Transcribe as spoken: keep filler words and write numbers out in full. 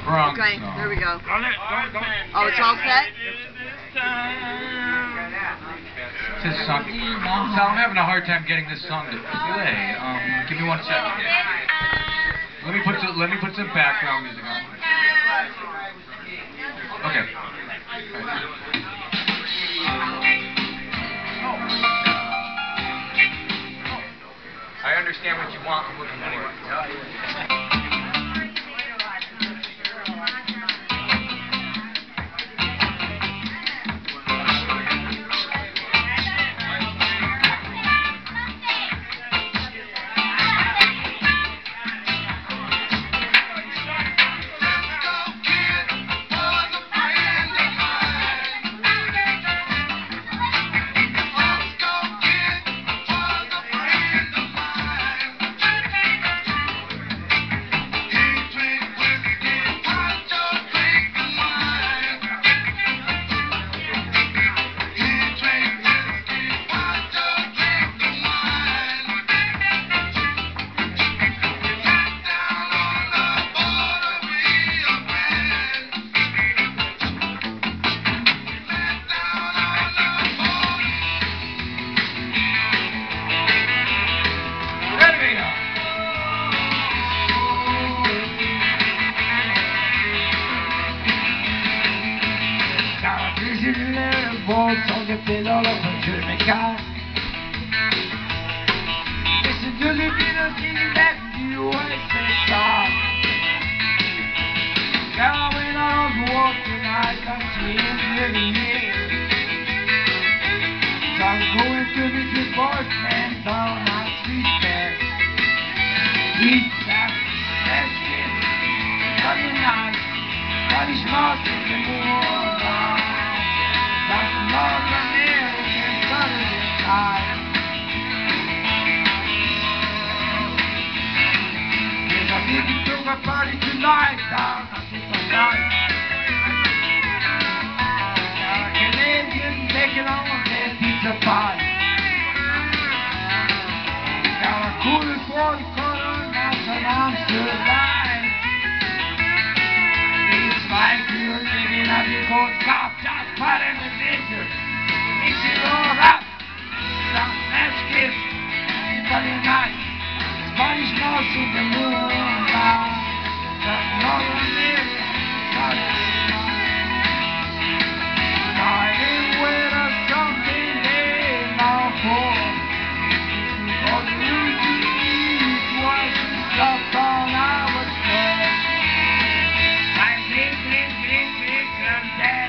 Bronx Okay, song. there we go. Don't let, don't, don't. Oh, it's all set? This song. So I'm having a hard time getting this song to play. Um, give me one second. Let me put some, let me put some background music on. Okay. I understand what you want and what you want. Som det pedal och som kör med kar. Listen to the beat singing that you always say stop. Now when I was walking I can see him living here. So I'm going to meet the boyfriend down on street there. He's back, that's it. Sunday night, but he's not in the moonlight. That's not an American Saturday night. There's a big yoga party tonight down at the night. Got a Canadian making on their pizza pie. Got a cool forty quarter that's an Amsterdam. It's like you're living a big old cop just fighting the danger. It's your rap. Some nice kiss. Sunday night. Spanish mouse in the moonlight. That's not a million. Saturday night. I didn't wait or something they now for. All the reasons was just on our stairs. I drink, drink, drink, drink, and